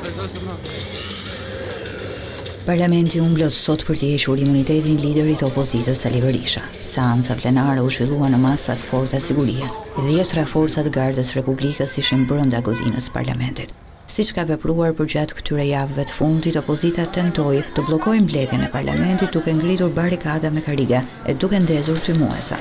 Parlamenti u mblot sot për të hequr imunitetin liderit të opozitës Sali Berisha. Seanca plenare u zhvillua në masat forta sigurie. 10 forcat gardës republikës ishin brenda godinës parlamentit. Siç ka vepruar përgjatë këtyre javëve të fundit, opozita tentoi të bllokojë mbledhjen e parlamentit duke ngritur barikada me karige e duke ndezur tymuesa.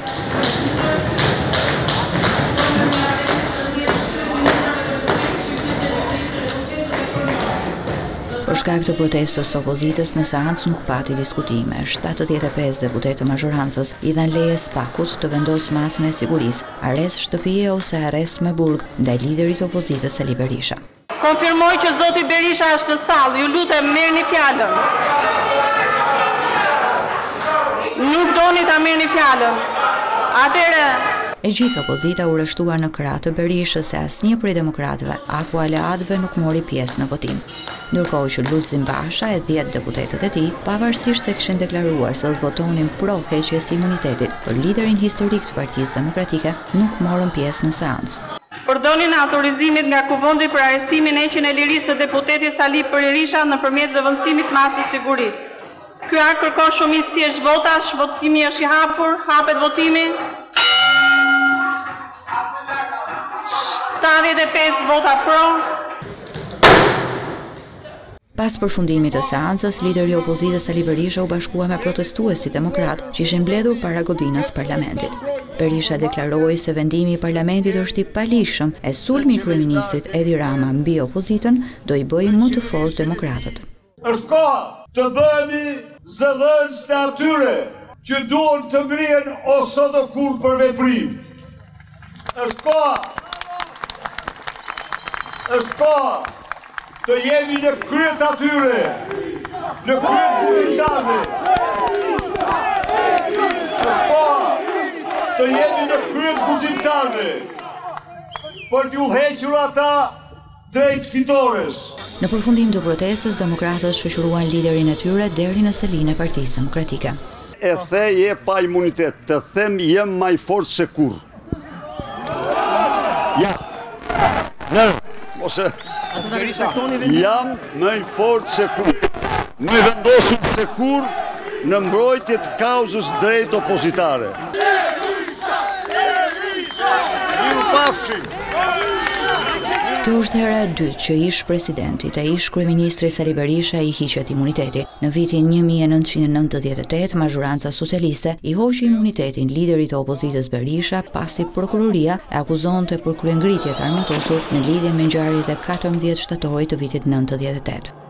Për shkak të protestës së opozitës në seancë nuk pati diskutime. 75 deputetë të mazhorancës i dhanë leje SPAK-ut të vendosë masën e sigurisë, arrest shtëpie ose arrest me burg ndaj liderit të opozitës Sali Berisha. Konfirmoj që zoti Berisha është në sallë, ju lutem merrni fjalën. Nuk doni ta merrni fjalën. Atëherë e gjithë opozita u rreshtua në krah të Berishës se asnjë prej demokratëve apo aleatëve nuk mori pjesë në votim. Ndërkohë që Lulzim Basha e 10 deputetët e tij, pavarësisht se kishin deklaruar se do votonin pro heqjes së imunitetit për liderin historik të Partisë Demokratike, nuk morën pjesë në seancë. Përdonin autorizimit nga Kuvendi për arrestimin e heqjen e lirisë së deputetit Sali Berisha nëpërmjet zëvendësimit të masës sigurisë. Ky akt kërkon shumicë thjesht votash, votimi është i hapur, hapet votimi. 75 vota pro. Pas përfundimit të seancës, lideri i opozitës Sali Berisha u bashkua me protestuesit demokrat që ishin mbledhur para godinës parlamentit. Berisha deklaroi se vendimi i parlamentit është i palishëm e sulmi i kryeministrit Edi Rama mbi opozitën do i bëjë më të fortë demokratët. Është koha të bëhemi zëdhënës të atyre që duan të ngrihen ose do kur për veprim. Është koha të jemi në kryet atyre, në kryet buditarve. Është koha të jemi në kryet buditarve, për t'u hequr ata drejt fitores. Në përfundim të protestës, demokratët shoqëruan liderin e tyre deri në selinë e Partisë Demokratike. E the je pa imunitet, të them jem më i fortë se kurrë. Ja. Ose jam më i fortë se kurrë. Më vendosur se kurrë në mbrojtje të kauzës drejt opozitare. Ju pafshim. Kjo është hera e dytë që ish presidentit e ish kryeministri Sali Berisha i hiqet imuniteti. Në vitin 1998, mazhoranca socialiste i hoqi imunitetin liderit të opozitës Berisha pasi prokuroria e akuzonte për kryengritje të armatosur në lidhje me ngjarjet e 14 shtatorit të vitit 98.